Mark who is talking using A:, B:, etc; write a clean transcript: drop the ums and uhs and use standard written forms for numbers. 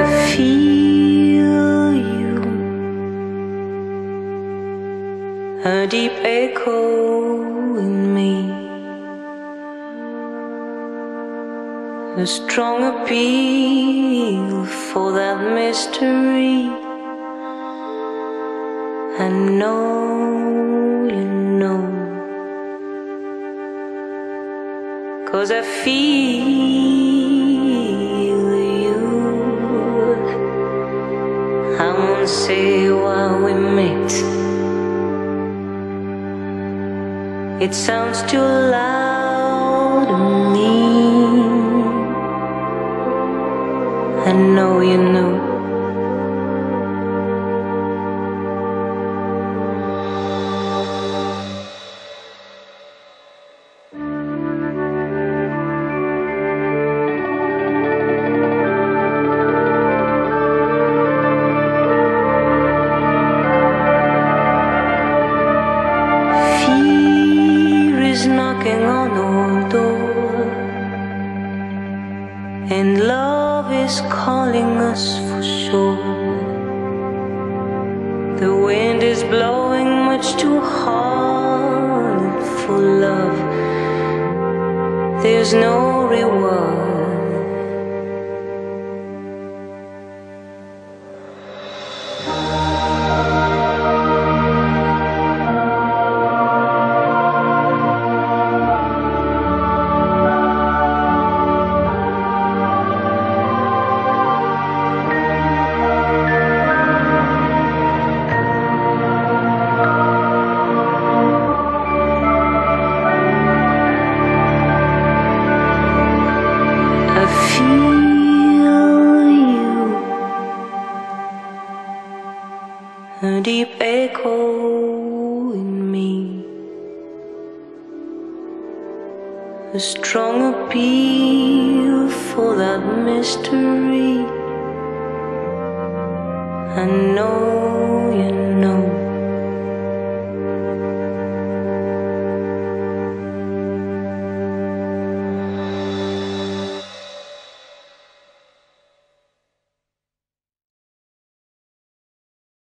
A: feel you, a deep echo in me, a strong appeal for that mystery. I know you know, 'cause I feel you. I won't say why we met, it sounds too loud to me. I know you know. Knocking on our door, and love is calling us for sure. The wind is blowing much too hard for love. There's no reward. A deep echo in me, a strong appeal for that mystery. I know you know.